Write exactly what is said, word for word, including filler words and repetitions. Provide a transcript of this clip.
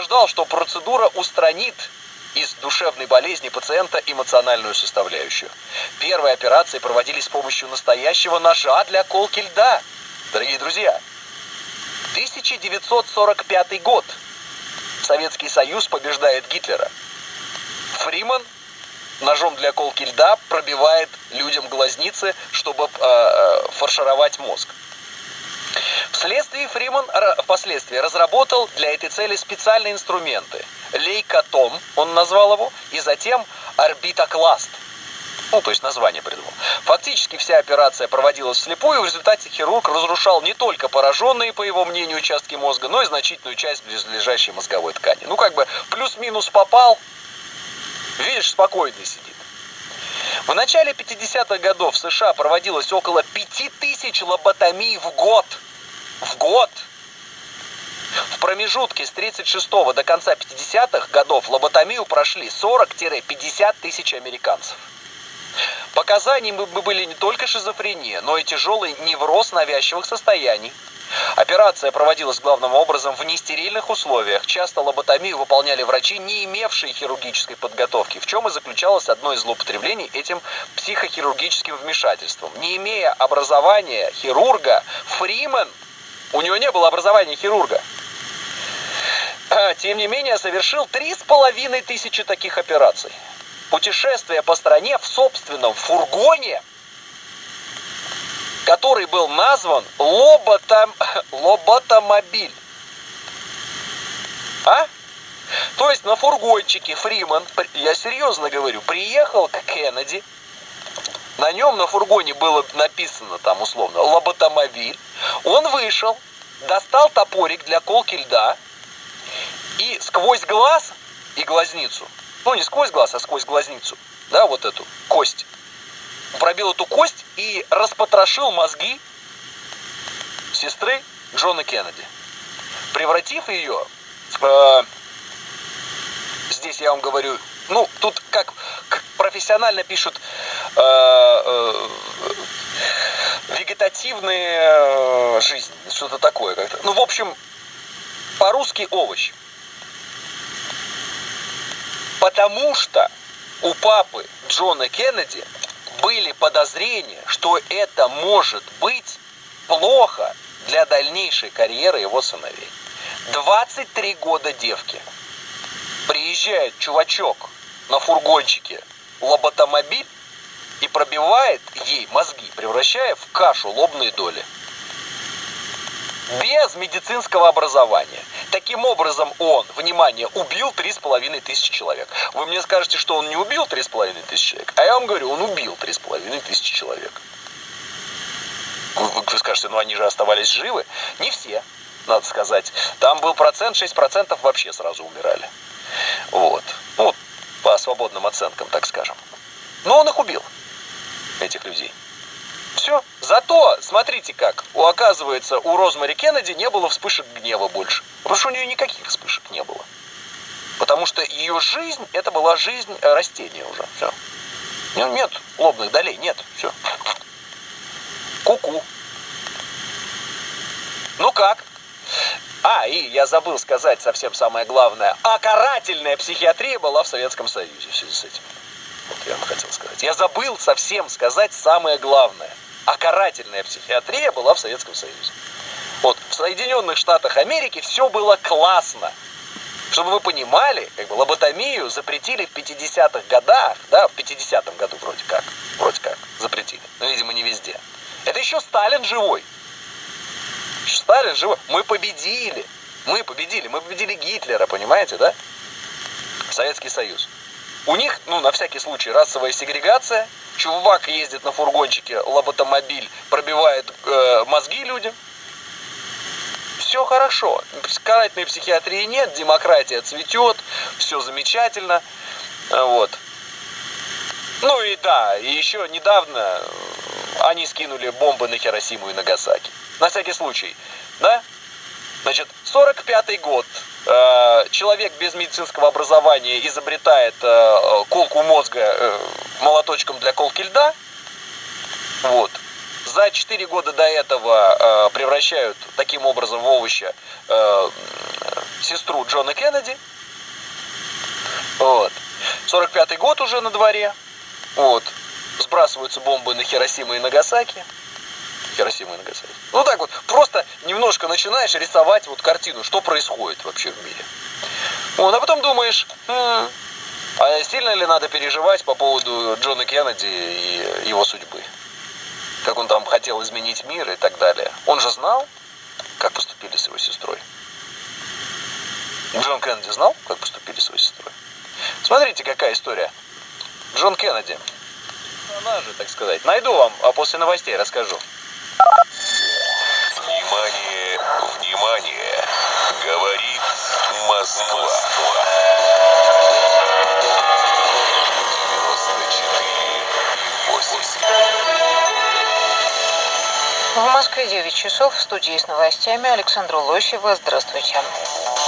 утверждал, что процедура устранит из душевной болезни пациента эмоциональную составляющую. Первые операции проводились с помощью настоящего ножа для колки льда. Дорогие друзья, тысяча девятьсот сорок пятый год. Советский Союз побеждает Гитлера. Фриман ножом для колки льда пробивает людям глазницы, чтобы э, фаршировать мозг. Вследствие Фриман впоследствии разработал для этой цели специальные инструменты. Лейкотом, он назвал его, и затем орбитокласт. Ну, то есть название придумал. Фактически вся операция проводилась вслепую, и в результате хирург разрушал не только пораженные, по его мнению, участки мозга, но и значительную часть близлежащей мозговой ткани. Ну, как бы плюс-минус попал, видишь, спокойно сидит. В начале пятидесятых годов в США проводилось около пяти тысяч лоботомий в год. В год! В промежутке с тридцать шестого до конца пятидесятых годов лоботомию прошли сорок-пятьдесят тысяч американцев. Показаниями были не только шизофрения, но и тяжелый невроз навязчивых состояний. Операция проводилась главным образом в нестерильных условиях. Часто лоботомию выполняли врачи, не имевшие хирургической подготовки, в чем и заключалось одно из злоупотреблений этим психохирургическим вмешательством. Не имея образования хирурга, Фриман, у него не было образования хирурга, тем не менее совершил три с половиной тысячи таких операций. Путешествие по стране в собственном фургоне, который был назван лоботом... лоботомобиль. А? То есть на фургончике Фриман, я серьезно говорю, приехал к Кеннеди. На нем на фургоне было написано там условно лоботомобиль. Он вышел, достал топорик для колки льда и сквозь глаз и глазницу, ну не сквозь глаз, а сквозь глазницу, да, вот эту кость, пробил эту кость и распотрошил мозги сестры Джона Кеннеди, превратив ее, э, здесь я вам говорю, ну, тут как профессионально пишут, э, э, вегетативная жизнь, что-то такое как-то. Ну, в общем, по-русски овощ. Потому что у папы Джона Кеннеди были подозрения, что это может быть плохо для дальнейшей карьеры его сыновей. двадцать три года девки. Приезжает чувачок на фургончике лоботомобиль и пробивает ей мозги, превращая в кашу лобные доли. Без медицинского образования. Таким образом он, внимание, убил три с половиной тысячи человек. Вы мне скажете, что он не убил три с половиной тысячи человек, а я вам говорю, он убил три с половиной тысячи человек. Вы, вы скажете, ну они же оставались живы. Не все, надо сказать. Там был процент, шесть процентов вообще сразу умирали. Вот. Ну, по свободным оценкам, так скажем. Но он их убил, этих людей. Все. Зато, смотрите как, у, оказывается, у Розмари Кеннеди не было вспышек гнева больше. Потому что у нее никаких вспышек не было. Потому что ее жизнь, это была жизнь растения уже. Все. Нет лобных долей, нет. Все. Ку-ку. Ну как? А, и я забыл сказать совсем самое главное. А карательная психиатрия была в Советском Союзе в связи с этим. Вот я вам хотел сказать. Я забыл совсем сказать самое главное. А карательная психиатрия была в Советском Союзе. Вот, в Соединенных Штатах Америки все было классно. Чтобы вы понимали, как бы лоботомию запретили в пятидесятых годах, да, в пятидесятом году вроде как, вроде как запретили, но, видимо, не везде. Это еще Сталин живой. Еще Сталин живой. Мы победили. Мы победили. Мы победили Гитлера, понимаете, да? Советский Союз. У них, ну, на всякий случай, расовая сегрегация. Чувак ездит на фургончике, лоботомобиль, пробивает э, мозги людям. Все хорошо. Карательной психиатрии нет, демократия цветет, все замечательно. Вот. Ну и да, и еще недавно они скинули бомбы на Хиросиму и Нагасаки. На всякий случай, да? Значит, сорок пятый год. Э, человек без медицинского образования изобретает э, колку мозга э, молоточком для колки льда. Вот. За четыре года до этого э, превращают таким образом в овощи э, сестру Джона Кеннеди. Вот. сорок пятый год уже на дворе. Вот. Сбрасываются бомбы на Хиросиму и Нагасаки. Хиросима и Нагасаки. Ну так вот, просто немножко начинаешь рисовать вот картину, что происходит вообще в мире. Вот, а потом думаешь, м-м, а сильно ли надо переживать по поводу Джона Кеннеди и его судьбы? Как он там хотел изменить мир и так далее. Он же знал, как поступили с его сестрой. Джон Кеннеди знал, как поступили с его сестрой. Смотрите, какая история. Джон Кеннеди. Она же, так сказать. Найду вам, а после новостей расскажу. Внимание, внимание. Говорит Москва. девяносто четыре и восемь. В Москве девять часов. В студии с новостями Александра Лощева. Здравствуйте.